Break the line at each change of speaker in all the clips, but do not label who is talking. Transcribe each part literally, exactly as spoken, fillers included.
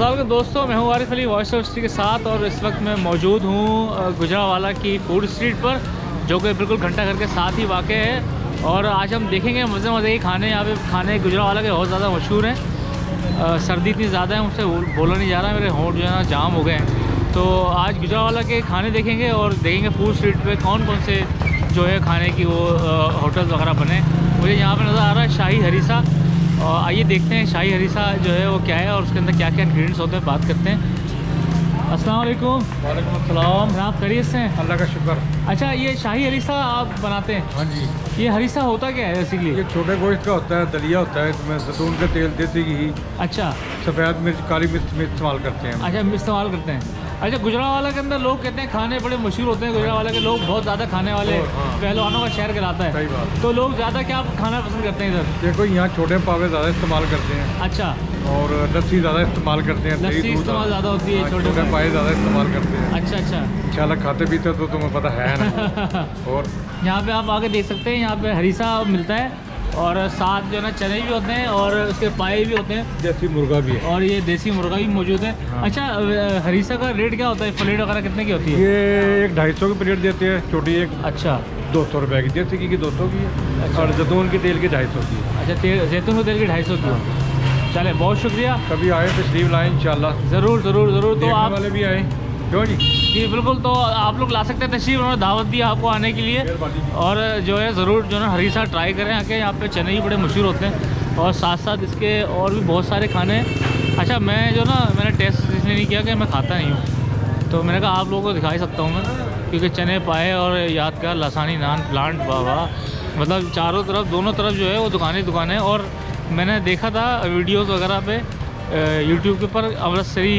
अस्सलाम वालेकुम दोस्तों, मैं हूँ Arif Ali voice of history के साथ और इस वक्त मैं मौजूद हूँ गुजरावाला की फूड स्ट्रीट पर, जो कि बिल्कुल घंटा घर के साथ ही वाक़ है। और आज हम देखेंगे मज़े मज़े के खाने। यहाँ पे खाने गुजरावाला के बहुत ज़्यादा मशहूर हैं। सर्दी इतनी ज़्यादा है, मुझसे बोला नहीं जा रहा, मेरे होंठ जो है ना जाम हो गए हैं। तो आज गुजरावाला के खाने देखेंगे और देखेंगे फूड स्ट्रीट पर कौन कौन से जो है खाने की वो होटल्स वगैरह बने। मुझे यहाँ पर नज़र आ रहा है शाही हरीसा, और आइए देखते हैं शाही हरीसा जो है वो क्या है और उसके अंदर क्या क्या इंग्रेडिएंट्स होते हैं, बात करते हैं। अस्सलाम वालेकुम।
वालेकुम अस्सलाम।
आप खैरियत से हैं?
अल्लाह का शुक्र।
अच्छा, ये शाही हरीसा आप बनाते हैं?
हाँ जी।
ये हरीसा होता क्या है बेसिकली?
ये छोटे गोश्त का होता है, दलिया होता है, इसमें जैतून का तेल, देसी घी,
अच्छा,
सफ़ेद मिर्च, काली मिर्च में इस्तेमाल करते हैं।
अच्छा, इस्तेमाल करते हैं। अच्छा, गुजरावाला के अंदर लोग कहते हैं खाने बड़े मशहूर होते हैं, गुजरावाला के लोग बहुत ज़्यादा खाने वाले,
हाँ।
पहलवानों का शहर कहलाता है।
सही बात।
तो लोग ज़्यादा क्या खाना पसंद करते हैं इधर?
देखो यहाँ छोटे पावे ज़्यादा इस्तेमाल करते हैं
अच्छा,
और लस्सी ज़्यादा इस्तेमाल करते हैं,
लस्सी
दही दूध
इस्तेमाल ज़्यादा होती है,
हाँ,
छोटे
छोटे पाए ज़्यादा इस्तेमाल करते हैं।
अच्छा अच्छा।
इंशाल्लाह खाते पीते हो तो तुम्हें पता है ना। और
यहाँ पे आप आके देख सकते हैं, यहाँ पे हरीसा मिलता है और साथ जो है ना चने भी होते हैं और उसके पाए भी होते हैं,
देसी मुर्गा भी है
और ये देसी मुर्गा भी मौजूद है।
हाँ।
अच्छा, हरीसा का रेट क्या होता है? प्लेट वगैरह कितने की होती है?
ये एक ढाई सौ की प्लेट देते हैं, छोटी एक
अच्छा,
दो सौ रुपये की, देसी घी की दो सौ की है।
अच्छा।
और जैतून के तेल की ढाई सौ की है।
अच्छा, तेल जैतून के तेल की ढाई सौ की। चले, बहुत शुक्रिया।
कभी आए तशरीफ लाएँ इंशाल्लाह।
ज़रूर ज़रूर ज़रूर। तो
देखने
आप
वाले भी आए, क्यों जी?
जी बिल्कुल, तो आप लोग ला सकते हैं तशरीफ, उन्होंने दावत दी आपको आने के लिए। और जो है ज़रूर जो है ना हरीसा ट्राई करें आके। यहाँ पे चने भी बड़े मशहूर होते हैं और साथ साथ इसके और भी बहुत सारे खाने हैं। अच्छा, मैं जो ना मैंने टेस्ट इसलिए नहीं किया कि मैं खाता नहीं हूँ, तो मैंने कहा आप लोगों को दिखा ही सकता हूँ मैं, क्योंकि चने पाए और याद कर लसानी नान प्लांट बाबा, मतलब चारों तरफ दोनों तरफ जो है वो दुकानें दुकानें। और मैंने देखा था वीडियोस वगैरह पे यूट्यूब के ऊपर अमृतसरी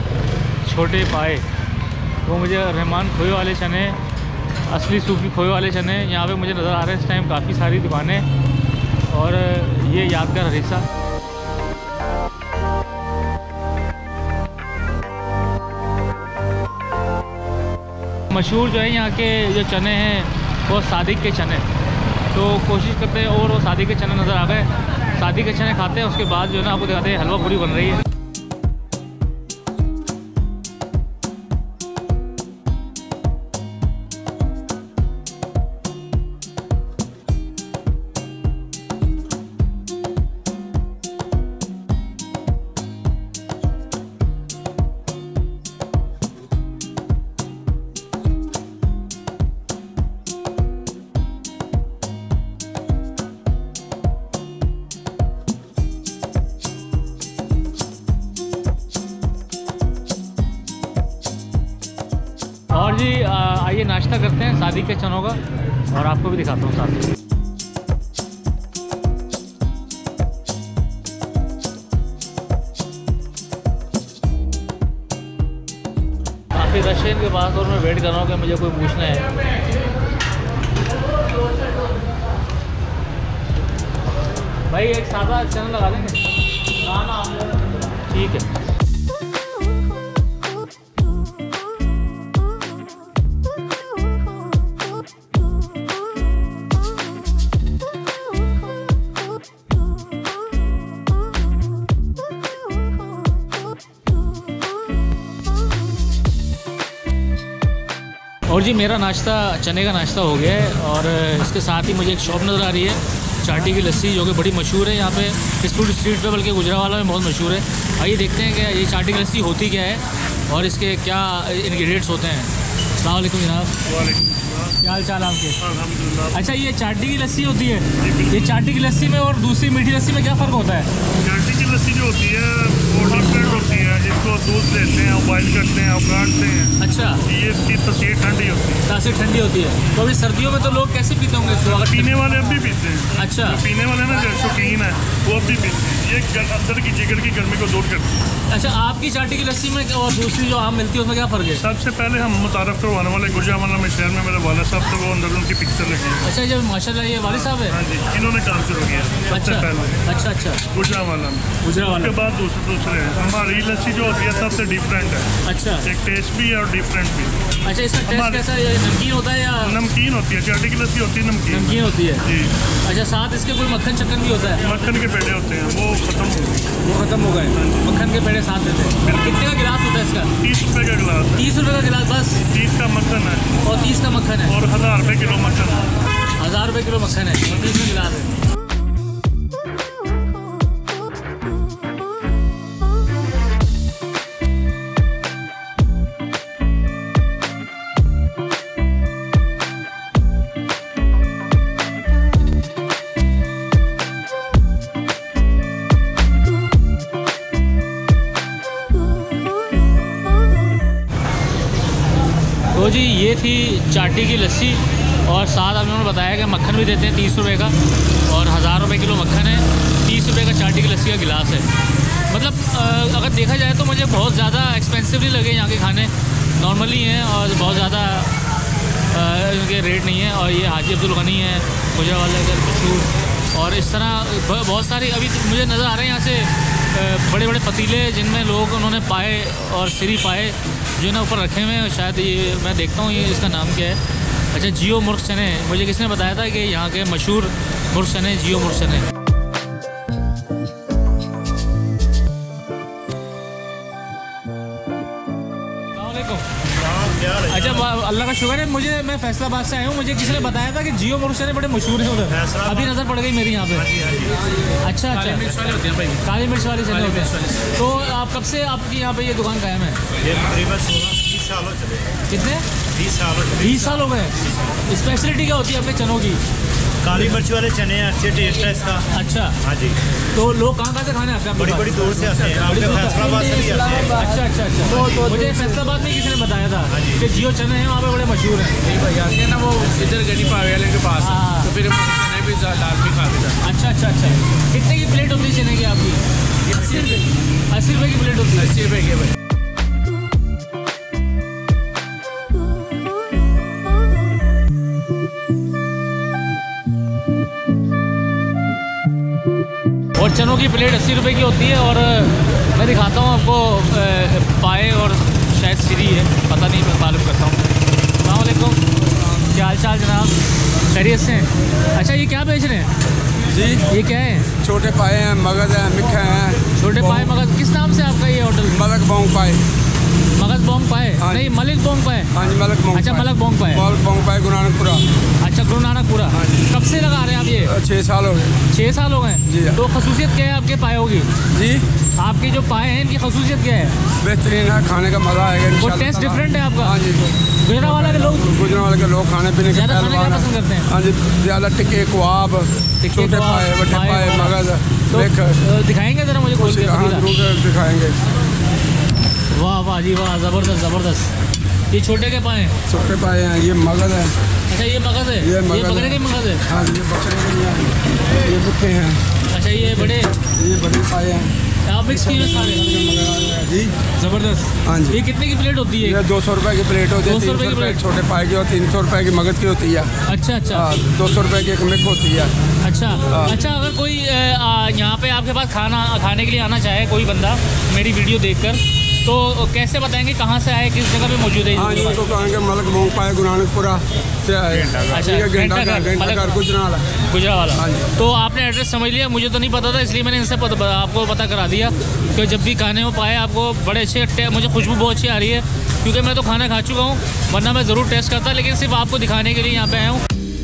छोटे पाए, वो मुझे रहमान खोए वाले चने, असली सूफी खोए वाले चने यहाँ पे मुझे नज़र आ रहे हैं इस टाइम, काफ़ी सारी दुकानें। और ये यादगार हरीसा। मशहूर जो है यहाँ के जो चने हैं वो सादिक के चने, तो कोशिश करते हैं और वो सादिक के चने नज़र आ गए, सादिक के चने खाते हैं। उसके बाद जो है ना आपको दिखाते हैं हलवा पूरी बन रही है। और जी आइए नाश्ता करते हैं सादिक के चनों का, और आपको भी दिखाता हूँ साथ में। काफ़ी रश है इनके पास और मैं वेट कर रहा हूँ कि मुझे कोई पूछना है। भाई एक सादा चना लगा देंगे? ठीक है। और जी मेरा नाश्ता चने का नाश्ता हो गया है, और इसके साथ ही मुझे एक शॉप नज़र आ रही है चाटी की लस्सी, जो कि बड़ी मशहूर है यहाँ पे इस फूड स्ट्रीट पे, बल्कि गुजरावाला में बहुत मशहूर है। आइए देखते हैं कि ये चाटी की लस्सी होती क्या है और इसके क्या इंग्रेडिएंट्स होते हैं। अस्सलाम वालेकुम जनाब।
वालेकुम
क्या हाल चाल आपके?
अल्हम्दुलिल्लाह।
अच्छा, ये चाटी की लस्सी होती है, ये चाटी की लस्सी में और दूसरी मीठी लस्सी में क्या फ़र्क होता है?
चाटी की लस्सी जो होती है वो डिफरेंट होती है, इसको दूध लेते हैं, बॉइल करते हैं और काटते हैं।
अच्छा,
ये इसकी तसीर ठंडी होती है।
तासीर ठंडी होती है। तो अभी सर्दियों में तो लोग कैसे पीते होंगे इसको? अगर
पीने वाले अब भी पीते हैं।
अच्छा,
जो पीने वाले ना जो शौकीन है वो अब भी पीते हैं। ये गर- अंदर की जिगर की गर्मी को दूर करती है।
अच्छा, आपकी चाटी की लस्सी में और दूसरी जो आम मिलती है उसमें क्या फ़र्क है?
सबसे पहले हम मुतारफ़ करवाने वाले गुजरावाला में शहर में मेरे वाला साहब, तो वो अंदर उनकी पिक्चर लगी है।
अच्छा, जब माशाल्लाह ये वाली साहब है।
हाँ जी, इन्होंने काम शुरू किया सबसे
अच्छा
पहले
अच्छा अच्छा,
गुजरावाला में।
गुजरावाला।
उसके बाद दूसरे दूसरे हैं। हमारी लस्सी जो होती है सबसे डिफरेंट है।
अच्छा,
एक टेस्ट भी है और डिफरेंट भी।
अच्छा, इसका टेस्ट कैसा है? नमकीन होता है या
नमकीन होती है? चाटी की लस्सी होती है नमकीन।
नमकीन होती है
जी।
अच्छा, साथ इसके कोई मक्खन चक्कन भी होता है?
मक्खन के पेड़े होते हैं, वो खत्म हो गए।
वो खत्म हो गए, मक्खन के पेड़े साथ देते हैं। कितने का गिलास होता है इसका?
तीस रुपए का गिलास है।
तीस रुपए का गिलास बस?
तीस का मक्खन है
और तीस का मक्खन है
और हज़ार रुपये किलो मक्खन है।
हज़ार रुपये किलो मक्खन है और तीस का गिलास है। तो जी ये थी चाटी की लस्सी और साथ अब उन्होंने बताया कि मक्खन भी देते हैं तीस रुपए का और हज़ार रुपये किलो मक्खन है, तीस रुपए का चाटी की लस्सी का गिलास है। मतलब अगर देखा जाए तो मुझे बहुत ज़्यादा एक्सपेंसिव नहीं लगे यहाँ के खाने, नॉर्मली हैं और बहुत ज़्यादा इनके रेट नहीं है। और ये हाजी अब्दुल गनी है गुजरावाला का मशहूर, और इस तरह बहुत सारी अभी मुझे नज़र आ रहे हैं यहाँ से बड़े बड़े पतीले जिनमें लोग उन्होंने पाए और सिरी पाए जो ना ऊपर रखे हुए हैं। शायद ये मैं देखता हूँ ये इसका नाम क्या है। अच्छा, जियो मुर्ग चने, मुझे किसने बताया था कि यहाँ के मशहूर मुर्ग चने जियो मुर्ग चने। अच्छा, अल्लाह का शुक्र है, मुझे मैं फैसलाबाद से आया हूँ, मुझे किसी ने बताया था कि जियो मुर्ग चने बड़े मशहूर हैं उधर, अभी नज़र पड़ गई मेरी यहाँ पे। अच्छा अच्छा, काली मिर्च वाले होते हैं भाई, काली मिर्च वाले चने होते हैं। तो आप कब से आपकी यहाँ पे ये दुकान कायम है?
ये तकरीबन सोलह बीस साल हो चले।
कितने?
बीस साल
बीस साल हो गए। स्पेशलिटी क्या होती है आपके चनों की?
काली मिर्च वाले चने हैं, अच्छे टेस्ट है इसका।
अच्छा,
हाँ जी।
तो लोग कहाँ कहाँ से खाने आते हैं?
बड़ी बड़ी दूर से आते हैं, आपके फैसलाबाद से भी आते हैं।
अच्छा अच्छा अच्छा, मुझे फैसलाबाद में किसी ने बताया था कि जियो चने हैं वहाँ पे बड़े मशहूर हैं।
नहीं भाई आते हैं ना वो इधर गनी पावे के पास, तो फिर चने भी लाजमी खाते थे।
अच्छा अच्छा अच्छा, कितने की प्लेट होती है चने की आपकी? अस्सी रुपये अस्सी रुपये की प्लेट होती है?
अस्सी रुपये की भाई। और चनों की प्लेट अस्सी रुपए की होती है। और मैं दिखाता हूँ आपको पाए और शायद सीरी है, पता नहीं, मैं मालूम करता हूँ। अस्सलाम वालेकुम, क्या हाल चाल जनाब, खैरियत से हैं? अच्छा, ये क्या बेच रहे हैं
जी?
ये क्या है?
छोटे पाए हैं, मगज हैं, मिठे हैं।
छोटे पाए मगज, किस नाम से आपका ये होटल?
मलक बोंग पाए।
मगज बोंग पाए? नहीं, मलिक बोंग पाए।
हाँ जी, मलक बोंग।
अच्छा, मलक बोंग पाए।
मलक बोंग पाए, गुरु नानकपुरा।
अच्छा, गुरु नानकपुरा। कब से लगा रहे हैं आप ये?
छः साल हो गए।
छः साल हो गए
जी।
तो खसूसियत क्या है आपके पाए होगी?
जी,
आपके जो पाए हैं इनकी खसूसियत क्या है?
बेहतरीन है, खाने का मज़ा आएगा।
वो टेस्ट डिफरेंट है आपका?
हाँ जी।
गुजरावाला के लोग
गुजरावाला के लोग खाने पीने के
ज़्यादा खाना क्या पसंद करते हैं?
हाँ जी, ज़्यादा टिक्के कबाब, छोटे पाए, बड़े पाए, मगज।
तो दिखाएंगे ज़रा मुझे खोल के?
हाँ जरूर दिखाएंगे।
वाह वाह जी वाह, ज़बरदस्त ज़बरदस्त। ये छोटे के पाए?
छोटे पाए हैं, ये मगज है।
अच्छा, ये मगज है?
ये
बकरे के मगज है?
हाँ, ये बकरे के हैं, ये बुखे हैं।
अच्छा, ये बड़े?
ये बड़े पाए हैं।
आप मिक्स किए सारे?
जी,
ज़बरदस्त।
हाँ जी।
ये कितने की प्लेट होती है?
ये दो सौ रुपये की प्लेट होती है।
दो सौ रुपये की
प्लेट छोटे पाए की और तीन सौ रुपये की मगज की होती है।
अच्छा अच्छा,
दो सौ रुपये की एक मिक्स होती है।
अच्छा अच्छा, अगर कोई यहाँ पे आपके पास खाना खाने के लिए आना चाहे कोई बंदा मेरी वीडियो देखकर, तो कैसे बताएंगे कहाँ से आए, किस जगह पे मौजूद है?
हाँ जी, तो कहेंगे मलक बोंग पाए, गुरु नानकपुरा से आए।
अच्छा,
घंटाघर गुजरावाला।
गुजरावाला। तो आपने एड्रेस समझ लिया, मुझे तो नहीं पता था, इसलिए मैंने इनसे पता, आपको पता करा दिया कि जब भी खाने में पाए आपको बड़े अच्छे, मुझे खुशबू बहुत अच्छी आ रही है क्योंकि मैं तो खाना खा चुका हूँ, वरना मैं ज़रूर टेस्ट करता, लेकिन सिर्फ आपको दिखाने के लिए यहाँ पे आया हूँ।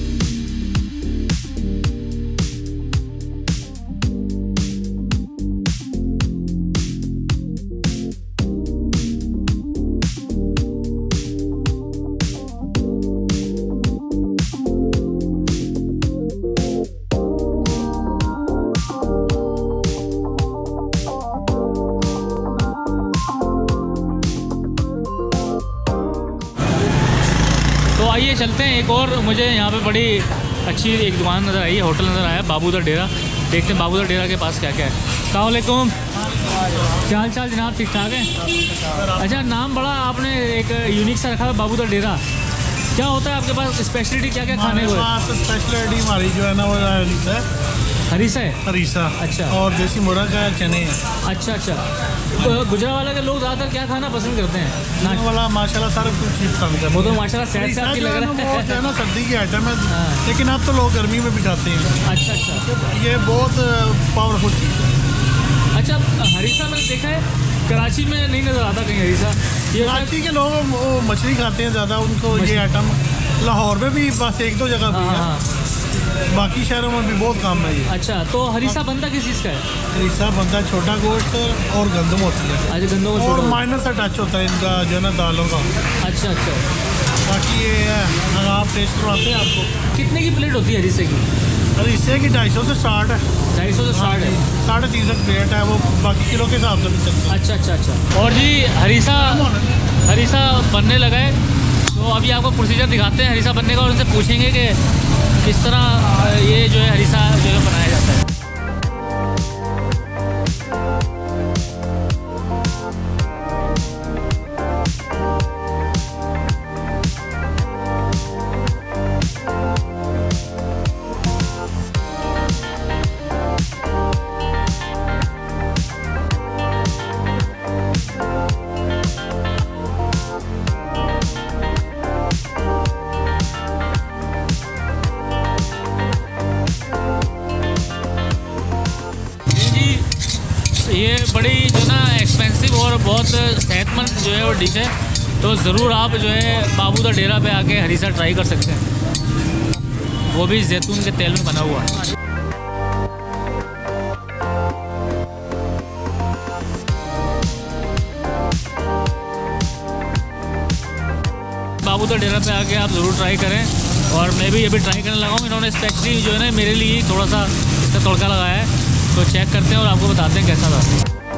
तो आइए चलते हैं एक और, मुझे यहाँ पे बड़ी अच्छी एक दुकान नज़र आई है, होटल नज़र आया, बाबू दा डेरा। देखते हैं बाबू दा डेरा के पास क्या क्या है। अस्सलाम वालेकुम, क्या हाल चाल जनाब, ठीक ठाक है? अच्छा, नाम बड़ा आपने एक यूनिक सा रखा है, बाबू दा डेरा। क्या होता है आपके पास, स्पेशलिटी क्या क्या खाने को है?
स्पेशलिटी हमारी जो है ना वो हरीसा है।
हरीसा है?
हरीसा।
अच्छा।
और देसी मुर्गा का चने हैं।
अच्छा अच्छा, गुजरावाला के लोग ज़्यादातर क्या खाना पसंद करते हैं?
नाश्ते वाला माशाल्लाह सारा कुछ चीज़ पसंद करते हैं।
वो तो माशाल्लाह सेहत से आपकी
जो
लग
है ना
रहा
वो
है।
जो है ना सर्दी की आइटम है,
हाँ।
लेकिन अब तो लोग गर्मी में भी खाते हैं।
अच्छा अच्छा
ये बहुत पावरफुल चीज़ है।
अच्छा, हरीसा मैंने देखा है कराची में नहीं नज़र आता कहीं हरीसा। ये
कराची के लोग वो मछली खाते हैं ज़्यादा, उनको ये आइटम लाहौर में भी बस एक दो जगह पे
हाँ
है,
हाँ।
बाकी शहरों में भी बहुत कम है ये।
अच्छा, तो हरीसा बनता किस चीज़ का है?
हरीसा बनता छोटा गोश्त और गंदम होती है,
आज गंदों को
और
छोड़ो।
माइनर सा टच होता है इनका जो है ना दालों का।
अच्छा अच्छा,
बाकी ये है अगर आप टेस्ट करवाते हैं आपको।
कितने की प्लेट होती है हरीसे की?
हरीसे की ढाई सौ से स्टार्ट है,
ढाई सौ से स्टार्ट है।
साढ़े तीन सौ प्लेट है, वो बाकी किलो के हिसाब से भी चलता है।
अच्छा अच्छा अच्छा। और जी हरीसा हरीसा बनने लगा है, तो अभी आपको प्रोसीजर दिखाते हैं हरीसा बनने का और उनसे पूछेंगे कि किस तरह ये जो है हरीसा जो है बनाया जाता है। ये बड़ी जो ना एक्सपेंसिव और बहुत सेहतमंद जो है वो डिश है, तो ज़रूर आप जो है बाबू दा डेरा पे आके हरीसा ट्राई कर सकते हैं, वो भी जैतून के तेल में बना हुआ है। बाबू दा डेरा पे आके आप ज़रूर ट्राई करें, और मैं भी अभी ट्राई करने लगा हूँ। इन्होंने स्पेशली जो है ना मेरे लिए थोड़ा सा इसका तड़का लगाया है, तो चेक करते हैं और आपको बताते हैं कैसा था।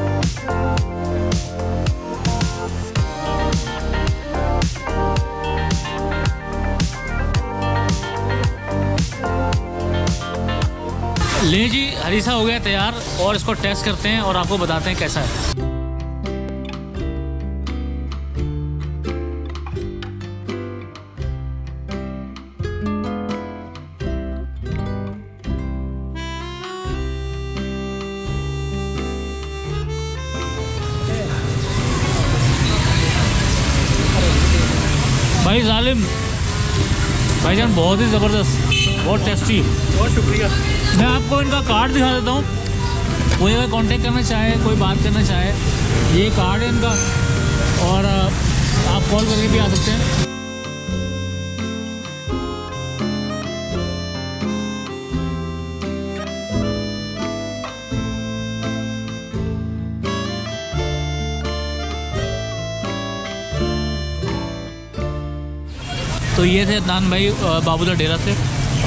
ले जी, हरीसा हो गया तैयार, और इसको टेस्ट करते हैं और आपको बताते हैं कैसा है। भाई जालिम भाईजान, बहुत ही ज़बरदस्त, बहुत टेस्टी।
बहुत शुक्रिया।
मैं आपको इनका कार्ड दिखा देता हूँ, कोई अगर कांटेक्ट करना चाहे, कोई बात करना चाहे, ये कार्ड है इनका, और आप कॉल करके भी आ सकते हैं। तो ये थे अदनान भाई बाबू दा डेरा से,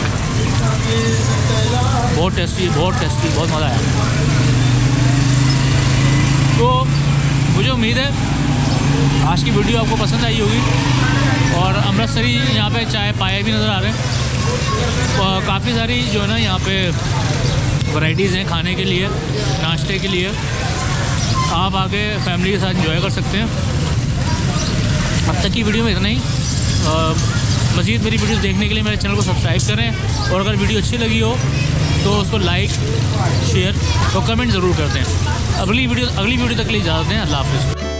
बहुत टेस्टी बहुत टेस्टी बहुत मज़ा आया। तो मुझे उम्मीद है आज की वीडियो आपको पसंद आई होगी, और अमृतसरी यहाँ पे चाय पाए भी नज़र आ रहे हैं, काफ़ी सारी जो है ना यहाँ पे वैरायटीज़ हैं खाने के लिए, नाश्ते के लिए। आप आके फैमिली के साथ एंजॉय कर सकते हैं। अब तक की वीडियो में इतना ही। मज़ीद मेरी वीडियोस देखने के लिए मेरे चैनल को सब्सक्राइब करें, और अगर वीडियो अच्छी लगी हो तो उसको लाइक, शेयर और कमेंट ज़रूर करते हैं। अगली वीडियो अगली वीडियो तक के लिए इजाज़त दें। अल्लाह हाफ़िज़।